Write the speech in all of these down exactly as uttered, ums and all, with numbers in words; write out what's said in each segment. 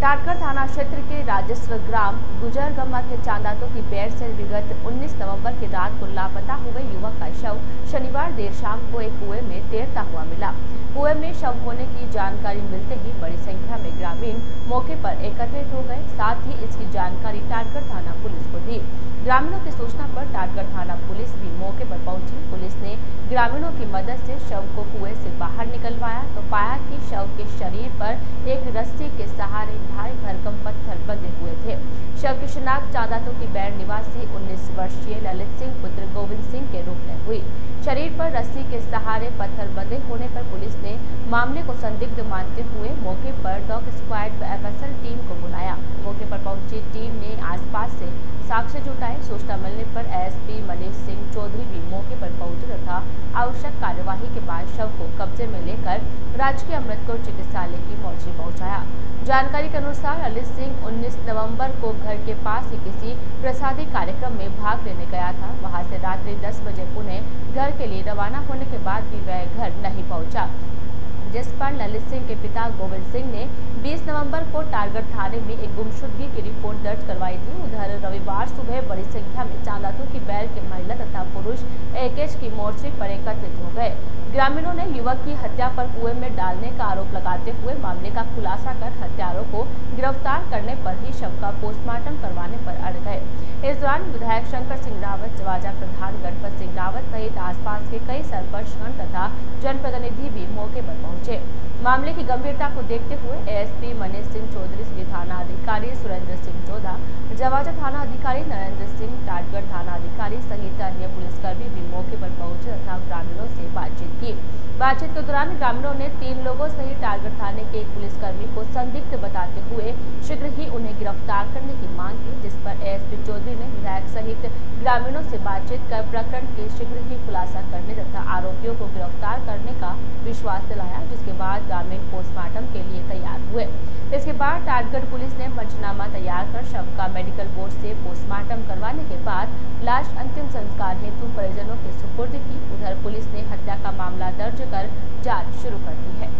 टाटगढ़ थाना क्षेत्र के राजस्व ग्राम गुजरगम्मा के चांदातों की बेड़ से विगत उन्नीस नवंबर की रात को लापता हुए युवक का शव शनिवार देर शाम को एक कुएं में तैरता हुआ मिला। कुएं में शव होने की जानकारी मिलते ही बड़ी संख्या में ग्रामीण मौके पर एकत्रित हो गए। साथ ही इसकी जानकारी टाटगढ़ थाना पुलिस को दी। ग्रामीणों की सूचना पर टाटगढ़ थाना पुलिस भी मौके पर पहुंची। पुलिस ने ग्रामीणों की मदद से शव को कुएं से बाहर निकलवाया तो पाया कि शव के शरीर पर एक रस्सी के सहारे भारी भरकम पत्थर बंधे हुए थे। शव की शिनाख्त चांदातों की बेड़ निवासी उन्नीस वर्षीय ललित सिंह पुत्र गोविंद सिंह के रूप में हुई। शरीर पर रस्सी के सहारे पत्थर बंधे होने पर पुलिस ने मामले को संदिग्ध मानते हुए मौके पर डॉग स्क्वाड व एफ एस एल टीम को बुलाया। मौके पर पहुंची टीम ने आसपास से साक्ष्य जुटाए। सूचना मिलने पर एस पी मनीष सिंह चौधरी भी मौके पर पहुंचे तथा आवश्यक कार्यवाही के बाद शव को कब्जे में लेकर राजकीय अमृतकोट चिकित्सालय की मोर्चरी पहुंचाया। जानकारी के अनुसार ललित सिंह उन्नीस नवंबर को घर के पास ही किसी प्रसादी कार्यक्रम में भाग लेने गया था। वहां से रात्रि दस बजे पुनः घर के लिए रवाना होने के बाद भी वह घर नहीं पहुंचा, जिस पर ललित सिंह के पिता गोविंद सिंह ने बीस नवंबर को टाटगढ़ थाने में एक गुमशुदगी की रिपोर्ट दर्ज करवाई थी। उधर रविवार सुबह बड़ी संख्या में चांदातों की बैल के महिला तथा पुरुष एकेज की मोर्चे पर एकत्रित हो गए। ग्रामीणों ने युवक की हत्या पर कुएं में डालने का आरोप लगाते हुए मामले का खुलासा कर हत्यारों को गिरफ्तार करने पर ही शव का पोस्टमार्टम करवाने पर अड़ गए। इस दौरान विधायक शंकर सिंह रावत, जवाजा प्रधान गणपत सिंह रावत सहित आसपास के कई सरपंचगण तथा जनप्रतिनिधि भी मौके पर पहुंचे। मामले की गंभीरता को देखते हुए एस पी मनीष सिंह चौधरी, श्री थाना अधिकारी सुरेंद्र सिंह चौधा, जवाजा थाना अधिकारी नरेंद्र सिंह, टाटगढ़ थाना अधिकारी सहित अन्य पुलिसकर्मी भी मौके पर पहुंचे तथा ग्रामीणों से बातचीत की। बातचीत के दौरान ग्रामीणों ने तीन लोगों सहित टाटगढ़ थाने के एक पुलिसकर्मी को संदिग्ध बताते हुए शीघ्र ही उन्हें गिरफ्तार करने की मांग की, जिस पर एस पी चौधरी ने विधायक सहित ग्रामीणों से बातचीत कर प्रकरण के शीघ्र ही खुलासा करने तथा आरोपियों को गिरफ्तार करने का विश्वास दिलाया, जिसके बाद ग्रामीण पोस्टमार्टम के लिए तैयार हुए। इसके बाद टाटगढ़ पुलिस ने पंचनामा तैयार कर शव का मेडिकल बोर्ड से पोस्टमार्टम करवाने के बाद लाश अंतिम संस्कार हेतु परिजनों के सुपुर्द की। उधर पुलिस ने हत्या का मामला दर्ज कर जांच शुरू कर दी है।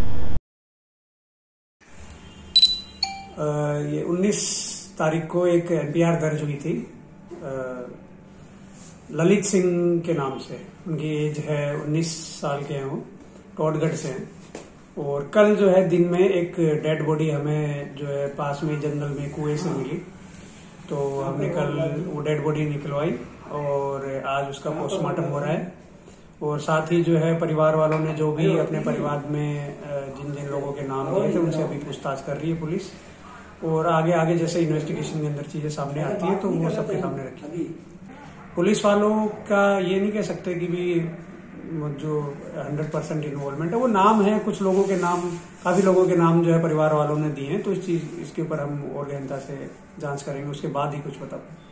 आ, ये उन्नीस तारीख को एक एफ आई आर दर्ज हुई थी आ, ललित सिंह के नाम से। उनकी एज है उन्नीस साल के हैं, वो टोटगढ़ से हैं। और कल जो है दिन में एक डेड बॉडी हमें जो है पास में जंगल में कुएं से मिली, तो हमने कल वो डेड बॉडी निकलवाई और आज उसका पोस्टमार्टम हो रहा है। और साथ ही जो है परिवार वालों ने जो भी अपने परिवार में जिन जिन लोगों के नाम दिए थे उनसे अभी पूछताछ कर रही है पुलिस। और आगे आगे जैसे इन्वेस्टिगेशन के अंदर चीजें सामने आती है तो वो सबके सामने रखेगी। पुलिस वालों का ये नहीं कह सकते कि भी जो हंड्रेड परसेंट इन्वॉल्वमेंट है, वो नाम है, कुछ लोगों के नाम, काफी लोगों के नाम जो है परिवार वालों ने दिए हैं, तो इस चीज इसके ऊपर हम और गहनता से जांच करेंगे, उसके बाद ही कुछ बता पाएंगे।